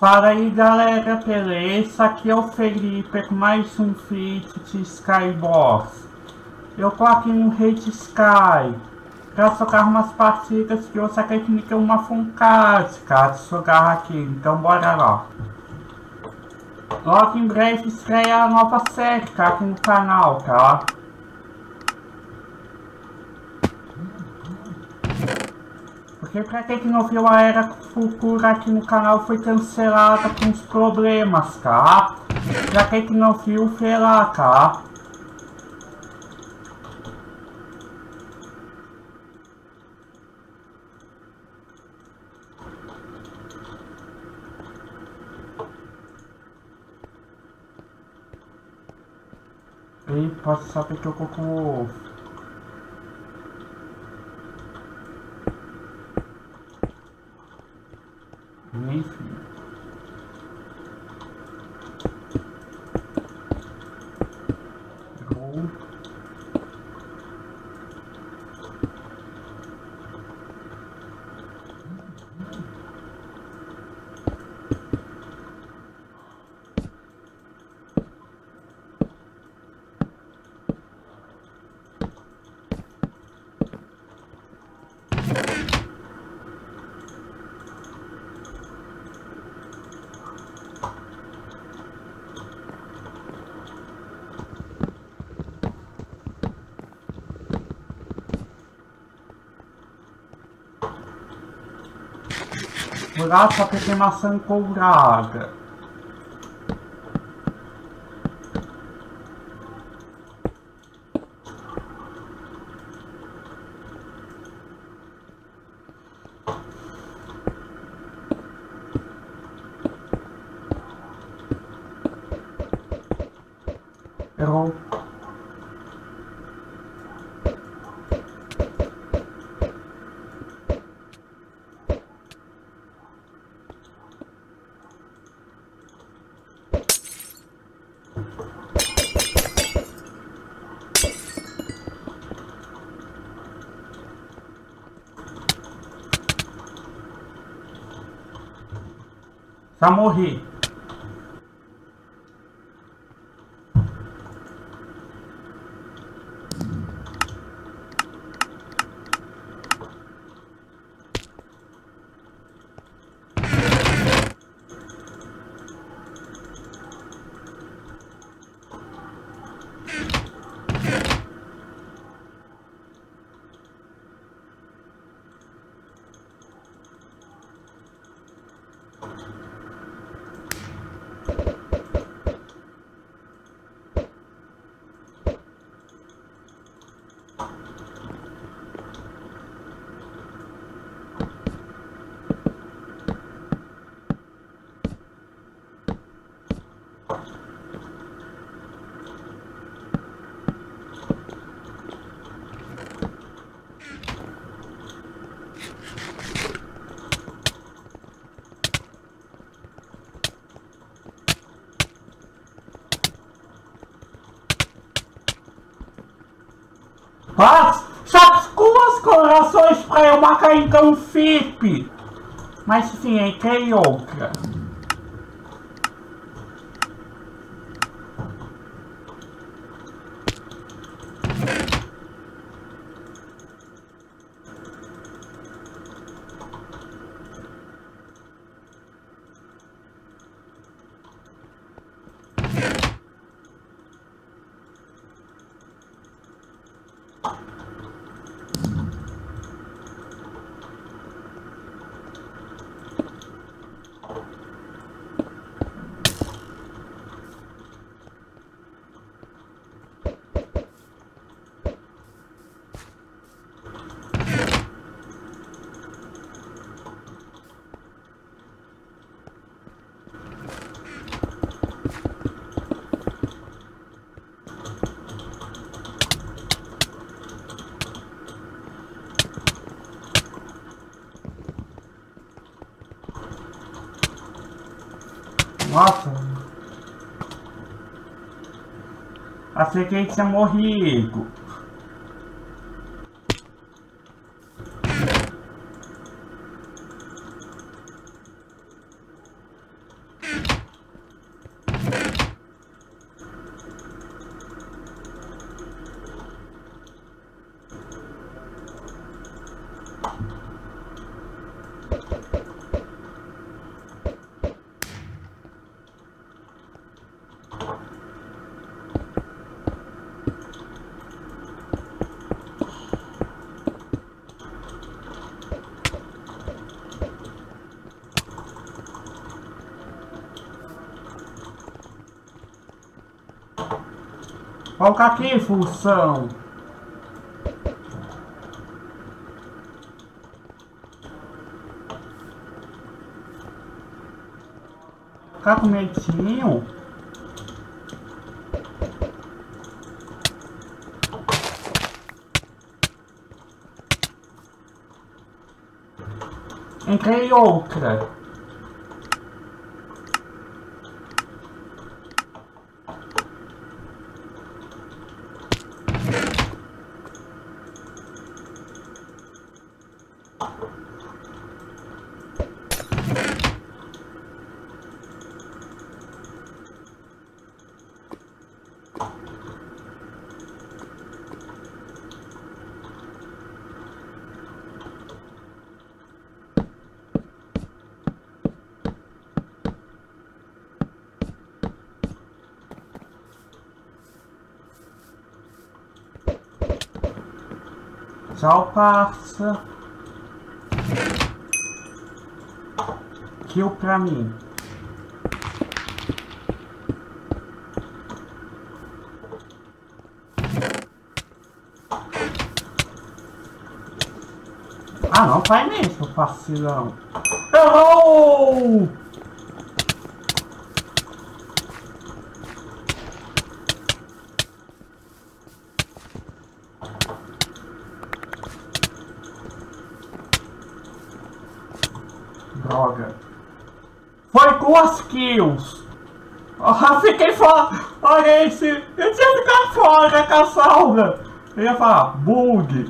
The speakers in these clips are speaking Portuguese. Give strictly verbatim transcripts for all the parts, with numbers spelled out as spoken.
Fala aí galera, beleza? Aqui é o Felipe com mais um vídeo de Skybox. Eu tô aqui no Rede Sky pra jogar umas partidas que eu saquei que me deu uma vontade, cara, de jogar aqui, então bora lá. Logo em breve estreia a nova série, cara, aqui no canal, tá? Porque pra quem não viu, a Era Futura aqui no canal foi cancelada com uns problemas, tá? Pra quem não viu, vê lá, tá? E pode saber que eu vou com o ovo. Enfim. Errou. Vou lá só peguei maçã colorada. Errou. Já morri. Mas só duas corações pra eu marcar então um F I P. Mas sim, entrei outra. Nossa. Achei que ele tinha morrido. Coloca aqui, função. Tá com medinho? Entrei outra. Tchau, parça. Kill pra mim. Ah, não faz mesmo, vacilão. Errou! Droga. Foi duas kills. Ah, fiquei fora. Olha esse. Eu tinha ficado fora com a salva. Eu ia falar bug.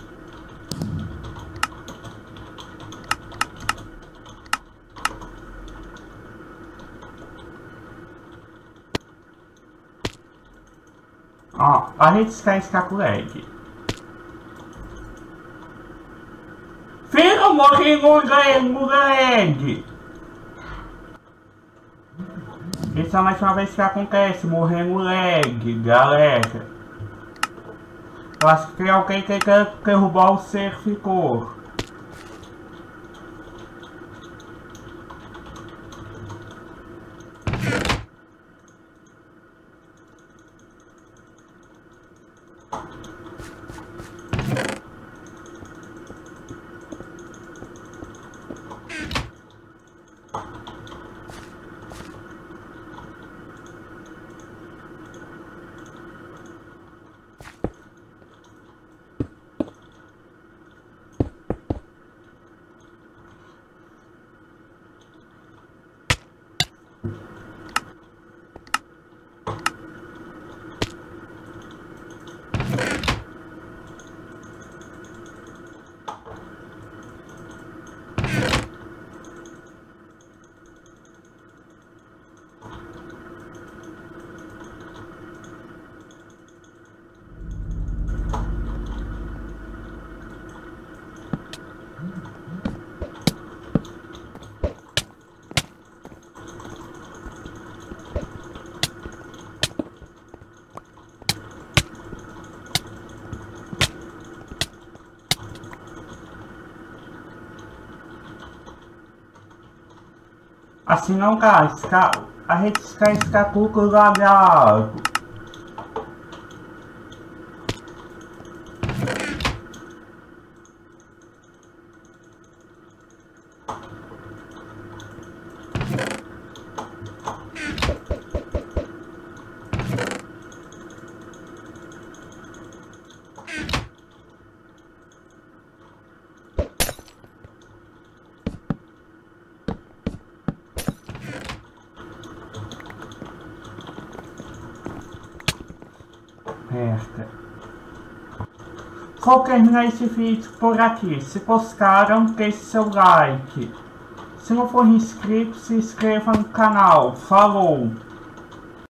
Ó, a gente está escapuleg. Filho, eu morri no leg, no leg. Isso é mais uma vez que acontece, morrer no leg, galera. Eu acho que tem alguém que quer derrubar o servidor. Assim não, cara, a gente está escapulegado. Merda. Vou terminar esse vídeo por aqui. Se gostaram, deixe seu like. Se não for inscrito, se inscreva no canal. Falou!